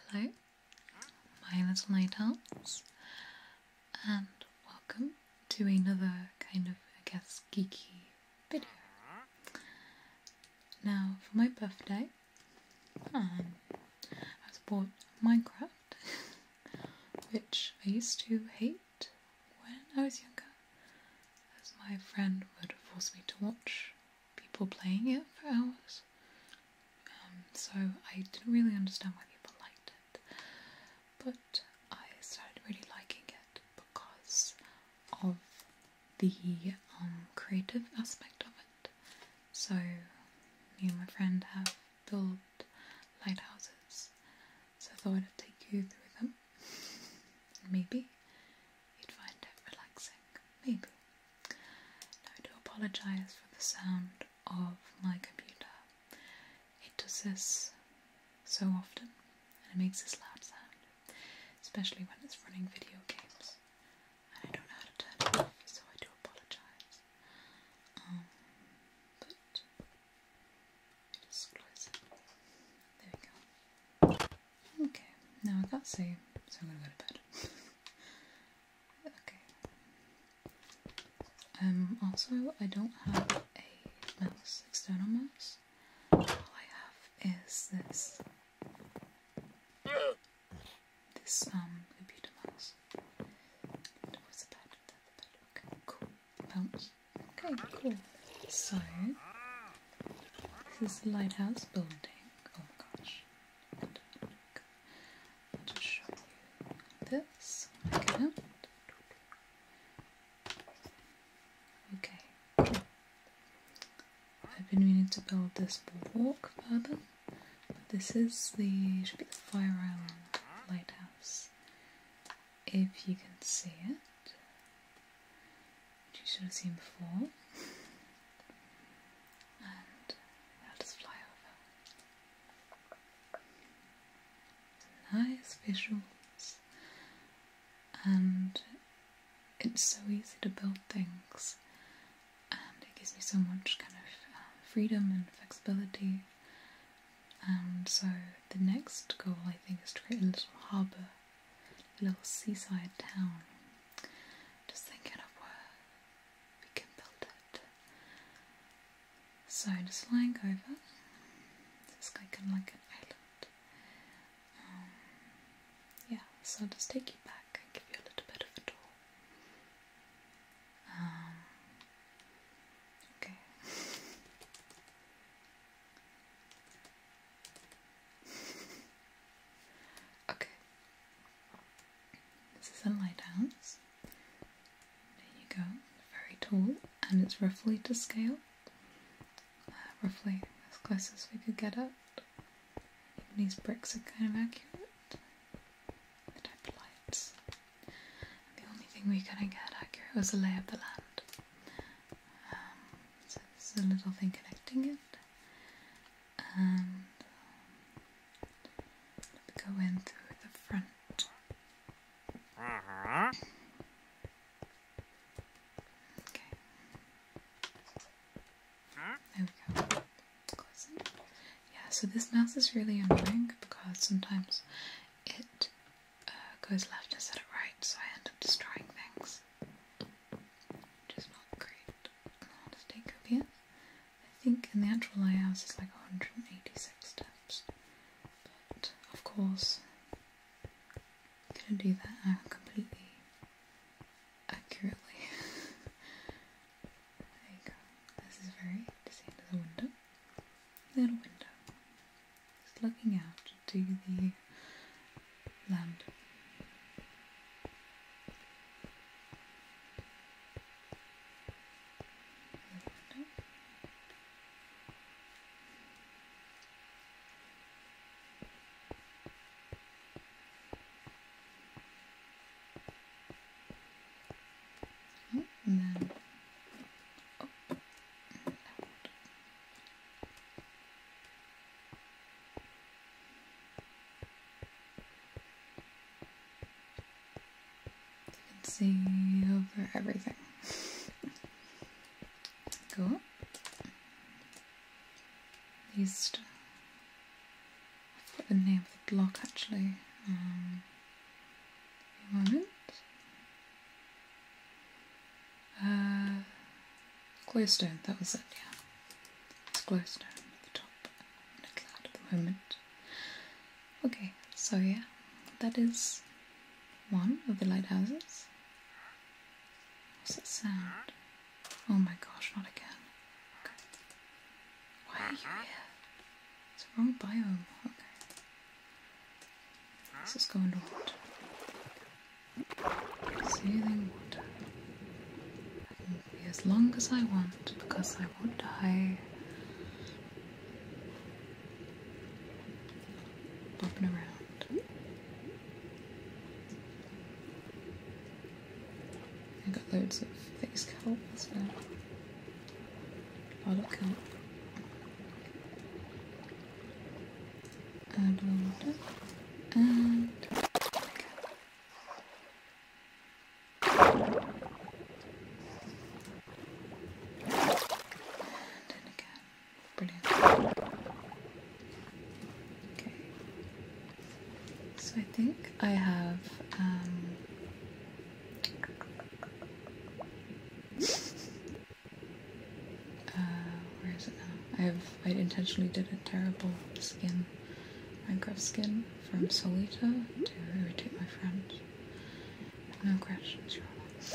Hello, my little lighthouse, and welcome to another kind of, I guess, geeky video. Now, for my birthday, I was bought Minecraft, which I used to hate when I was younger, as my friend would force me to watch people playing it for hours. So I didn't really understand why people liked it, but I started really liking it because of the creative aspect of it. So me and my friend have built lighthouses, so I thought I'd take you through them. Maybe you'd find it relaxing. Maybe. Now I do apologise for the sound of my computer. It does this so often, and it makes this loud sound, especially when it's running video games, and I don't know how to turn it off, so I do apologise. But just close it. There we go. Okay, now I can't see, so I'm gonna go to bed. Okay. Also, I don't have a mouse, external mouse. All I have is this computer mouse. What's the bed? Okay, cool. Bounce. Okay, cool. So this is the lighthouse building. Oh my gosh. I'll just show you this. Okay. Okay. I've been meaning to build this boardwalk further, but this is should be the Fire Island lighthouse. If you can see it, which you should have seen before, and I'll just fly over. Nice visuals, and it's so easy to build things, and it gives me so much kind of freedom and flexibility. And so the next goal, I think, is to create a little harbour, a little seaside town. Just thinking of where we can build it. So just flying over, this guy kind of like an island. Yeah, so I'll just take you back and give you a little bit of a tour. Okay. Okay. This is a lighthouse. There you go. Very tall, and it's roughly to scale. Roughly as close as we could get it. Even these bricks are kind of accurate. The type of lights. And the only thing we couldn't get accurate was the lay of the land. So this is a little thing connecting it. And let me go in through the front. Okay. There we go. Close it. Yeah, so this mouse is really annoying because sometimes it goes left instead of right, so I end up destroying things. Which is not great. I'll just take up here. I think in the actual lighthouse it's like 186 steps. But of course, I'm gonna do that completely accurately. There you go. This is very easy. There's a window. Little window. Just looking out to the land. Little window. Oh, and then see over everything. Go up. These, I've put in name of the block actually. A moment. Glowstone, that was it, yeah. It's glowstone at the top in a cloud at the moment. Okay, so yeah, that is one of the lighthouses. What's that sound? Oh my gosh, not again. Okay. Why are you here? It's the wrong biome. Okay. Let's just go underwater. Soothing water. I can be as long as I want because I won't die. Bopping around. I got loads of face kelp as well. A lot of kelp. And a little water. And again. Brilliant. Okay. So I think I have where is it now? I intentionally did a terrible skin, Minecraft skin from Solita to irritate my friend. No questions, your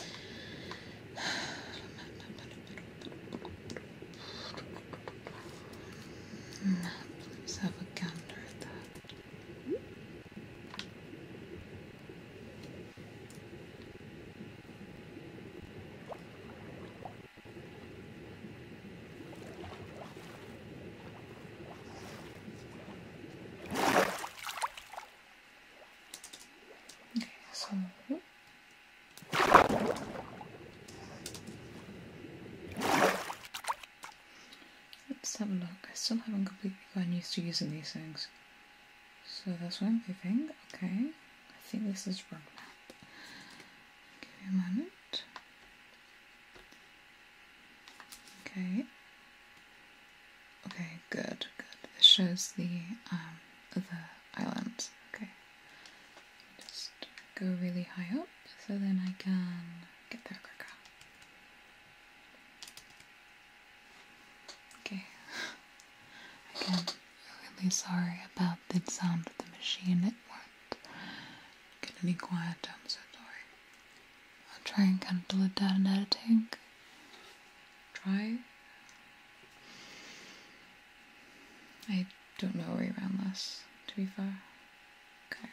Let's have a gander at that. Okay, so let's have a look. I still haven't completely gotten used to using these things. So that's what I'm moving. Okay. I think this is wrong map. Give me a moment. Okay. Okay, good, good. This shows the other islands. Okay. Just go really high up so then I can get there quicker. Okay. Again, really sorry about the sound of the machine. It won't get any quieter. I'm so sorry. I'll try and cancel it down in editing. Try. I don't know a way around this, to be fair. Okay.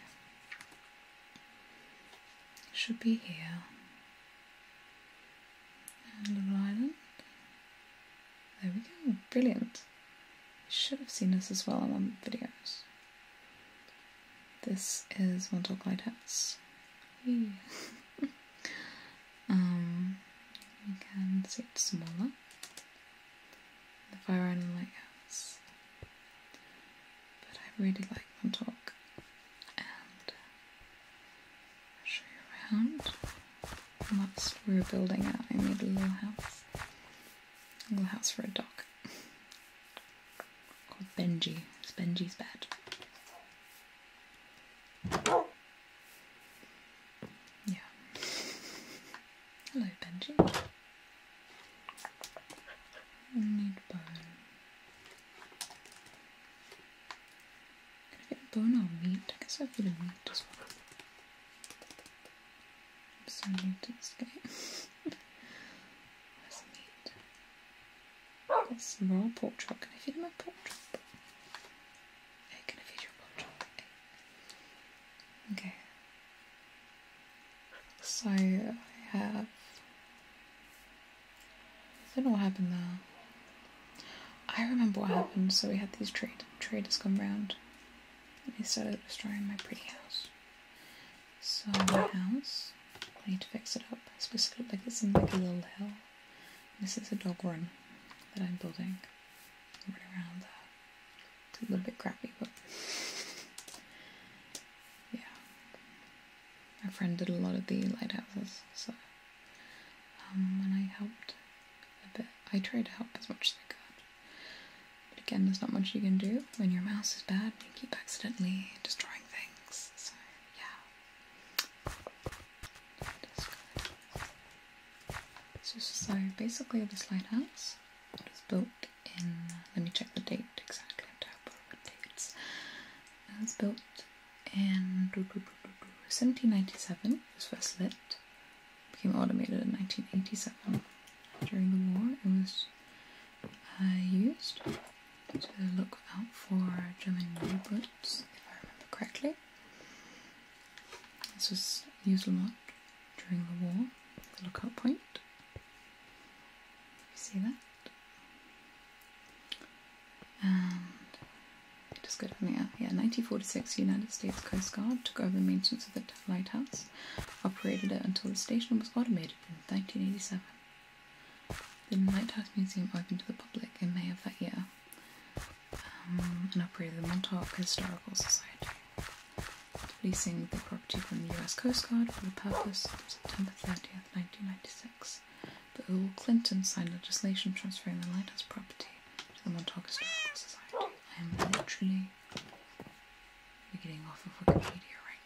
Should be here. And a little island. There we go. Brilliant. You should have seen this as well in one of the videos. This is Montauk Lighthouse. You can see it's smaller. The Fire Island Lighthouse. But I really like Montauk. And I'll show you around. Whilst we were building it, I made a little house. A little house for a dog. Called Benji. It's Benji's bed. Yeah. Hello, Benji. I need bone. Can I get a bone or meat? I guess I'll get a meat as well. I'm so new to this game. Where's the meat? Got some raw pork chop. Can I feed him a pork chop? Hey, can I feed you a pork chop? Hey. Okay. So I have. I don't know what happened there. I remember what happened. So we had these traders come round and they started destroying my pretty house. So my house, I need to fix it up. I specifically like this in like a little hill. This is a dog run that I'm building. Right around there. It's a little bit crappy, but yeah. My friend did a lot of the lighthouses, so when I helped a bit, I tried to help as much as I could. But again, there's not much you can do when your mouse is bad and you keep accidentally destroying things. So yeah. So basically this lighthouse was built in, let me check the date exactly, I'm terrible with dates. It was built in 1797, it was first lit, became automated in 1987. During the war it was used to look out for German U-boats, if I remember correctly. This was used a lot during the war, the lookout point. You see that? And just go down here. Yeah, 1946, United States Coast Guard took over maintenance of the lighthouse, operated it until the station was automated in 1987. The Lighthouse Museum opened to the public in May of that year, and operated the Montauk Historical Society, leasing the property from the US Coast Guard for the purpose on September 30th, 1996. But Bill Clinton signed legislation transferring the lighthouse property to the Montauk Historical Society. I am literally getting off of Wikipedia right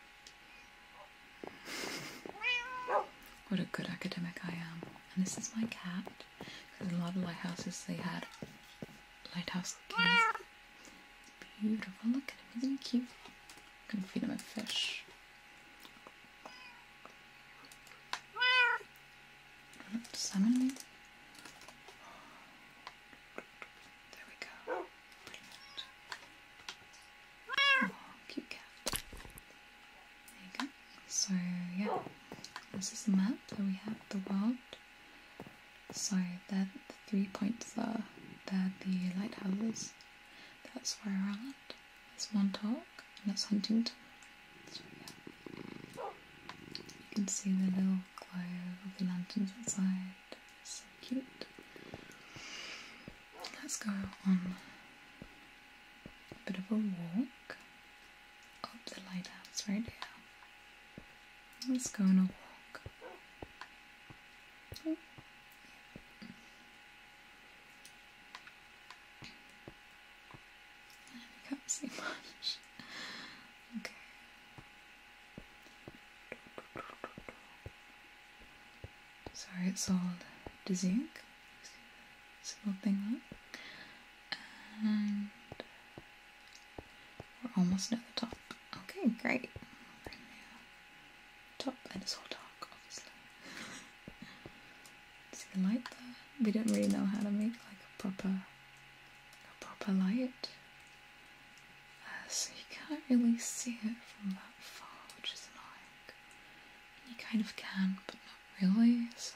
now. What a good academic I am. And this is my cat, because a lot of lighthouses, they had lighthouse keys. Beautiful, look at him, isn't he cute? I'm gonna feed him a fish. Salmon. There we go. Brilliant. Oh, cute cat. There you go. So yeah, this is the map. So we have the world. So there, the 3 points there. They're the lighthouses. That's where we're at. That's Montauk, and that's Huntington. So yeah, you can see the little glow of the lanterns outside. So cute. Let's go on a bit of a walk up the lighthouse right here. Let's go on a walk. Oh. You can't see much. Okay. Sorry, it's all dizzying. This little thing there. And we're almost near the top. Okay, great. We're near the top, and it's all dark, obviously. See the light there? We didn't really know how to make like a proper light. So you can't really see it from that far, which is annoying. You kind of can, but not really, so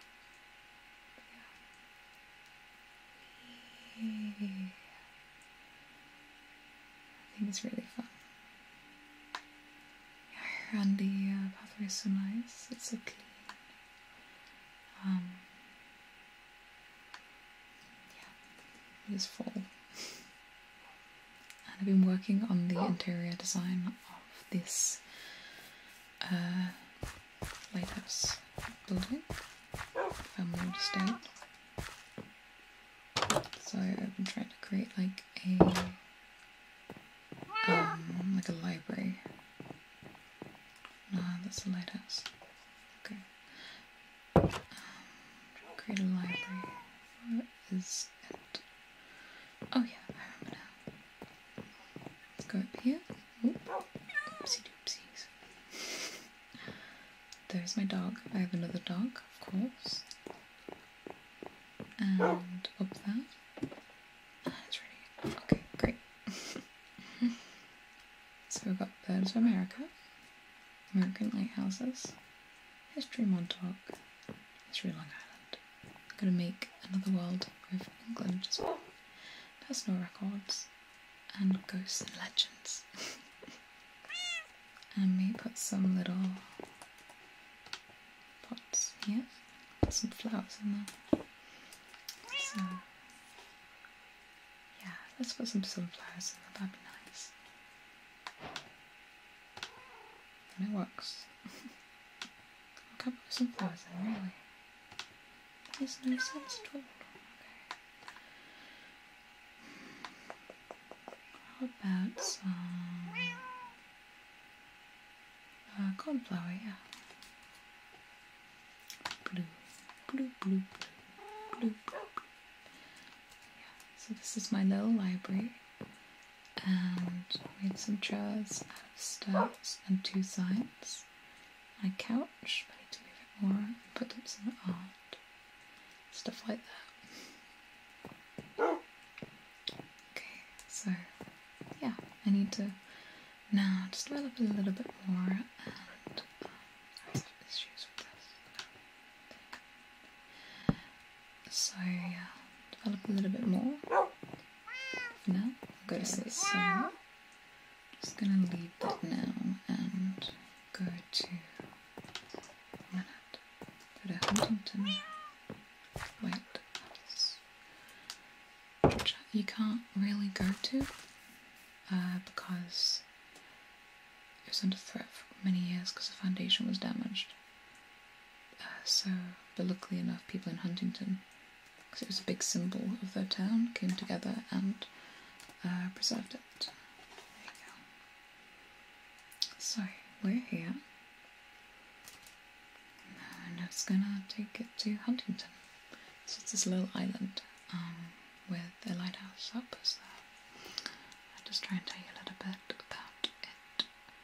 yeah. I think it's really fun. Yeah, and the pathway is so nice, it's so clean. Yeah, it is full. I've been working on the interior design of this lighthouse building, family estate. So I've been trying to create like a library. No, that's a lighthouse. Okay. Create a library. What is it? Oh yeah, I remember now. Let's go up here. Oopsie doopsies. There's my dog. I have another dog, of course. And up there. It's ready. Okay, great. So we've got Birds of America, American Lighthouses, History Montauk, History Long Island. I'm gonna make another world with England as well. Personal records and ghosts and legends. And I may put some little pots here, put some flowers in there. So yeah, let's put some sunflowers in there, that'd be nice. And it works. I can't put some flowers in, really. That makes no sense at all. Okay. How about some cornflower? Yeah. Blue, blue, blue, blue, blue, blue. Yeah. So this is my little library, and I made some chairs out of stairs and 2 sides. My couch, I need to move it more and put up some art, stuff like that. Okay, so yeah, I need to now just develop a little bit more, and I have issues with this. So yeah, develop a little bit more. For now, I'll go to this. So I'm just gonna leave that now and go to go to Huntington Lighthouse, which you can't really go to because it was under threat for many years because the foundation was damaged. But luckily enough, people in Huntington, because it was a big symbol of their town, came together and preserved it. There you go. So we're here. And it's gonna take it to Huntington. So it's this little island with a lighthouse outpost there. I'll just try and tell you a little bit about it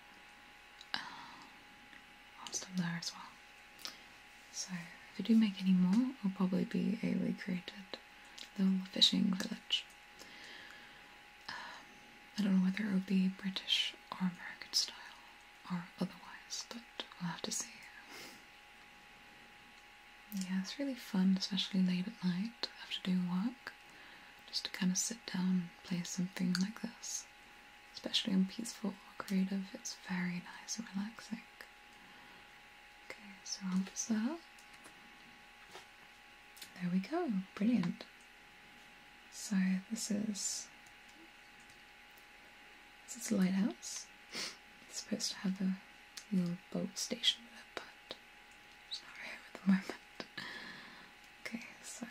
whilst I'm there as well. So if I do make any more, it'll probably be a recreated little fishing village. I don't know whether it will be British or American style or otherwise, but we'll have to see. Yeah, it's really fun, especially late at night after doing work, just to kind of sit down and play something like this. Especially on peaceful or creative, it's very nice and relaxing. Okay, so I'll put that up. There we go, brilliant. So this is a lighthouse. It's supposed to have a little boat station there, but it's not here at the moment. Okay, so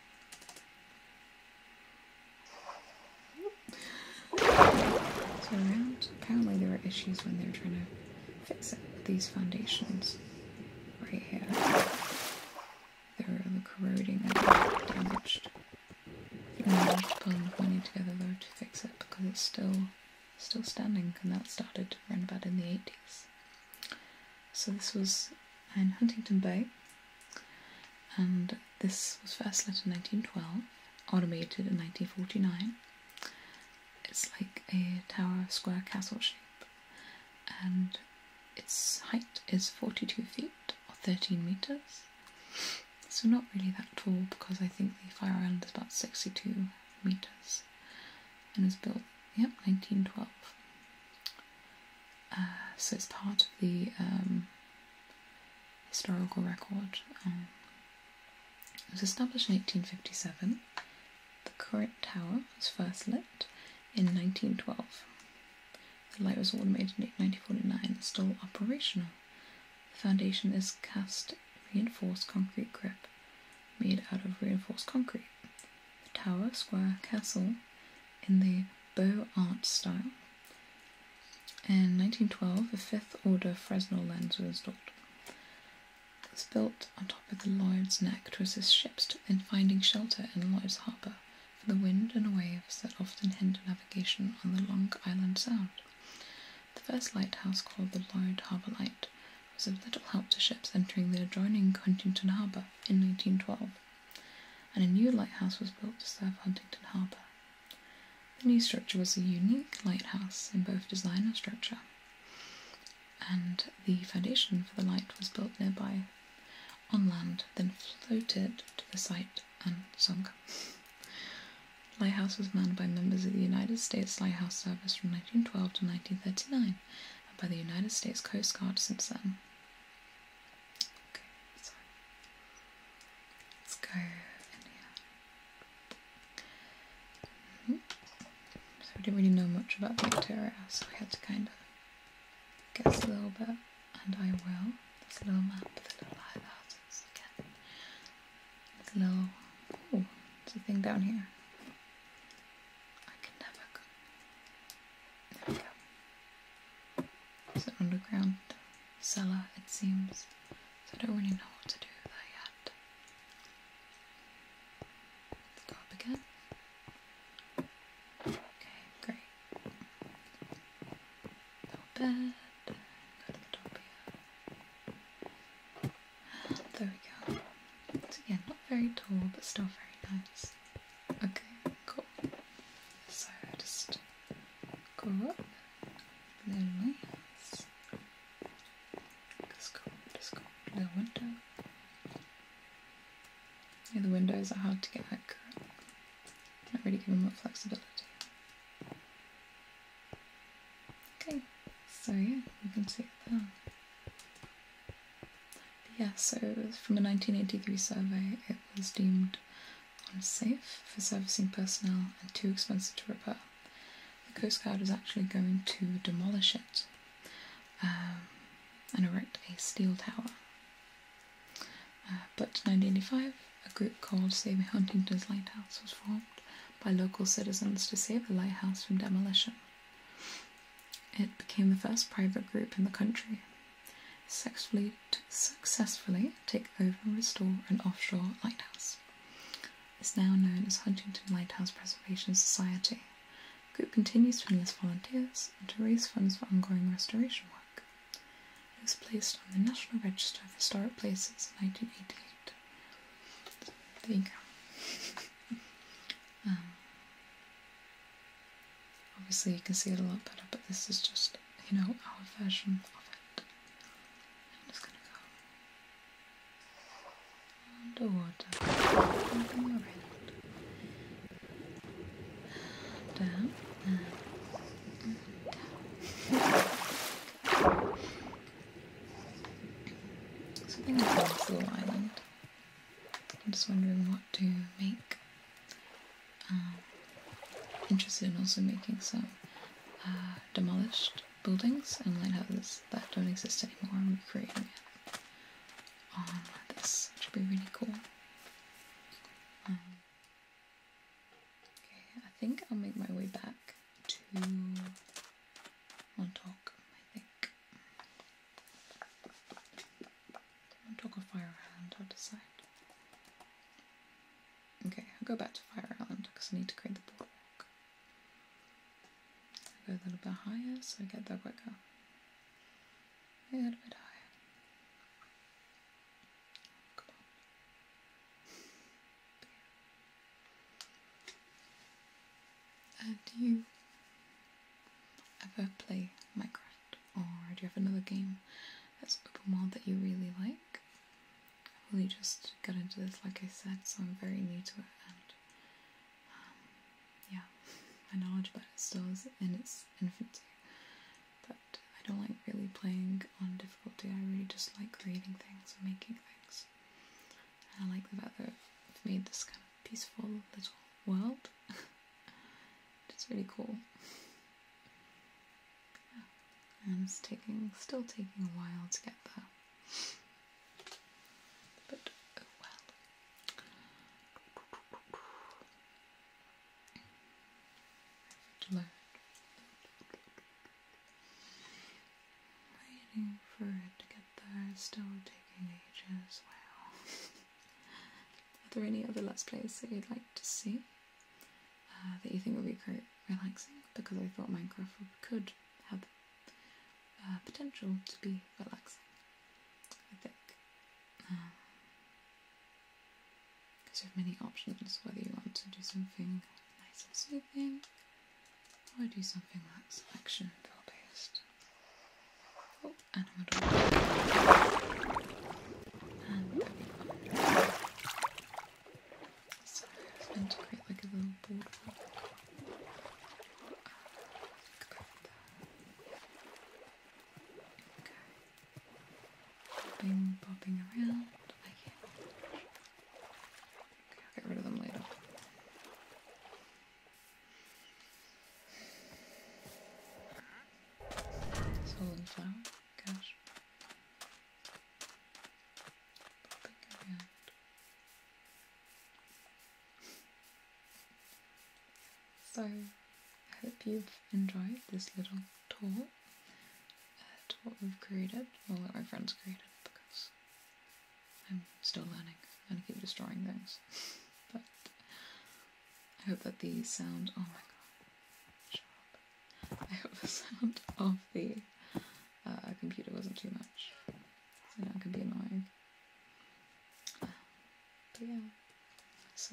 around, apparently there were issues when they were trying to fix it with these foundations right here. They were corroding and damaged. I managed to pull enough money together though to fix it because it's still standing, and that started around about in the 80s. So this was in Huntington Bay, and this was first lit in 1912, automated in 1949. It's like a tower square castle shape, and its height is 42 feet or 13 meters. So not really that tall, because I think the fire island is about 62 meters, and is built, yep, 1912. So it's part of the historical record. It was established in 1857. The current tower was first lit in 1912. The light was automated in 1949 and still operational. The foundation is cast reinforced concrete grip made out of reinforced concrete. The tower, square, castle in the Beaux Arts style. In 1912, a 5th order Fresnel lens was installed. It was built on top of the Lloyd's Neck to assist ships in finding shelter in Lloyd's Harbour for the wind and waves that often hinder navigation on the Long Island Sound. The first lighthouse, called the Lloyd Harbour Light, was of little help to ships entering the adjoining Huntington Harbour in 1912, and a new lighthouse was built to serve Huntington Harbour. The new structure was a unique lighthouse in both design and structure, and the foundation for the light was built nearby on land, then floated to the site and sunk. The lighthouse was manned by members of the United States Lighthouse Service from 1912 to 1939, and by the United States Coast Guard since then. Okay, so let's go in here. So we didn't really know much about the interior, so we had to kind of guess a little bit, and I will. There's a little map of the little lighthouses again. There's a little, oh, there's a thing down here. I can never go. underground cellar, it seems. So I don't really know what to do there yet. Let's go up again. Okay, great. Little bed. Go to the top here. There we go. So yeah, not very tall, but still very nice. Okay, cool. So just go up. Little lights. Just go. Little window. Yeah, the windows are hard to get accurate. Not really giving them flexibility. Okay, so yeah, you can see it there. But yeah, so from a 1983 survey, it was deemed unsafe for servicing personnel and too expensive to repair. The Coast Guard was actually going to demolish it and erect a steel tower. But in 1985, a group called Saving Huntington's Lighthouse was formed by local citizens to save the lighthouse from demolition. It became the first private group in the country to successfully take over and restore an offshore lighthouse. It's now known as Huntington Lighthouse Preservation Society. The group continues to enlist volunteers and to raise funds for ongoing restoration work. It was placed on the National Register of Historic Places in 1988. There you go. Obviously you can see it a lot better, but this is just, you know, our version of it. I'm just gonna go underwater, moving around, down, and down. Something like this little island. I'm just wondering what to make. Interested in also making some demolished buildings and lighthouses that don't exist anymore and recreating it on this, which would be really cool. Okay, I think I'll make my way back to Montauk, I think. Montauk or Fire Island, I'll decide. Okay, I'll go back to Fire Island because I need to create the boardwalk. Go a little bit higher so I get there quicker. A little bit higher. Come on. Do you ever play Minecraft? Or do you have another game that's open world that you really like? I've only just got into this, like I said, so I'm very new to it, and yeah, my knowledge about it still is in its infancy, but I don't like really playing on difficulty. I really just like creating things and making things, and I like the fact that I've made this kind of peaceful little world. It's really cool. Yeah. And it's still taking a while to get there. But oh well. Load. Waiting for it to get there, still taking ages. Wow. Are there any other Let's Plays that you'd like to see that you think would be quite relaxing? Because I thought Minecraft could have potential to be relaxing, I think. Because you have many options, whether you want to do something nice and soothing, or do something that's action based. Oh, and I'm going and everyone. So I was meant to create like a little boardwalk. Okay. Bobbing around. I can't. Okay, I'll get rid of them later. Holding flower, gosh. Popping around. So, I hope you've enjoyed this little tour to what we've created, or what my friends created, because I'm still learning and keep destroying things. But I hope that the sound, oh my god, shut up. I hope the sound of the computer wasn't too much. I know it can be annoying. But yeah, so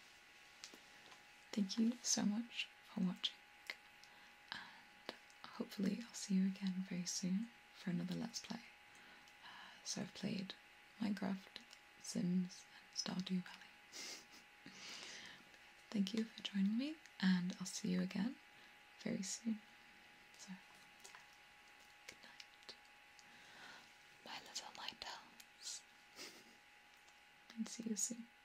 thank you so much for watching, and hopefully I'll see you again very soon for another Let's Play. So I've played Minecraft, Sims, and Stardew Valley. Thank you for joining me, and I'll see you again very soon. So, good night, my little lighthouse, and see you soon.